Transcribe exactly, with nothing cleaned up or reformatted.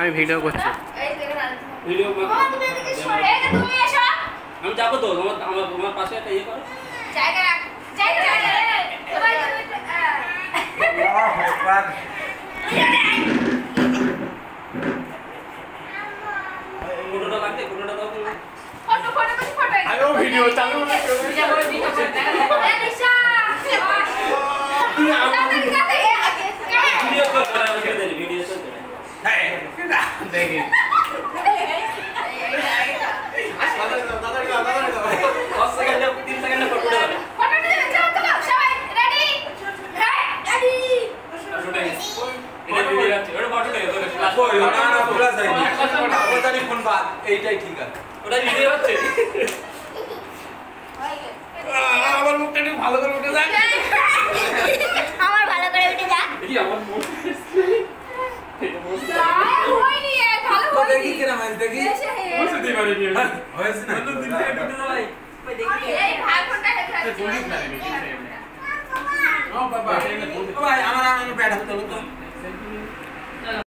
আমি ভিডিও করছি। ভিডিও তুমি এসো, আমি যাবো তো। আমার আমার আমার পাশে একটা ইয়ে করো, জায়গা রাখ, জায়গা জায়গা সবাই আল্লাহু আকবার। ফটোটা লাগবে, ফটোটা দাও তুমি। ফটো ফটো করছি, ফটো আরো ভিডিও চালু করে ভিডিও করে ভিডিও করে দেখা এ দিশা ভিডিও কর, ভিডিও কর, হ্যাঁ দেখি দশ সেকেন্ডে তিন সেকেন্ডে ফটোটা দাও। ফটো নিয়ে যাও তো সবাই রেডি রেডি এটা ভিডিও আছে, ওটা ফটোটা দাও। কই ওটা না তোলা যায়নি, ওটা নি ফোন বাদ, এইটাই ঠিক আছে। ওটা ভিডিও হচ্ছে। আমার মুখটা একটু ভালো করে উঠে যায়। আমার ভালো করে উঠে যা দেখি আমার মুখ হয়নি ভালো তো দেখি হয়নি কিরম আছে দেখি। বুঝতে দিই পারি নি হয়েছে না বন্ধু দিন থেকে ঢুকে দাও ভাই। এই ভাই ফোনটা হেড পুলিশ না রে ও বাবা ভাই আমার আমার ব্যাটা হতে হতো।